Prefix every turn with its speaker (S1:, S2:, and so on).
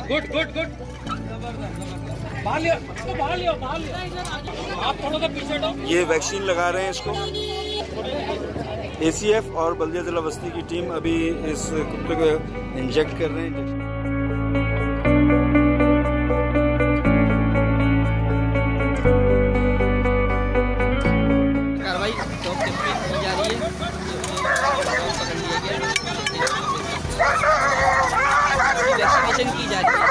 S1: Good good good, बाहर लियो, बाहर लियो, बाहर लियो, आप थोड़ा सा पीछे हटो।
S2: ये वैक्सीन लगा रहे हैं इसको। ACF और बल्दिया जिला बस्ती की टीम अभी इस कुत्ते को इंजेक्ट कर रहे हैं।
S3: कार्रवाई डॉग की जा रही है, पकड़ लिया गया, वैक्सीनेशन की जा रही है।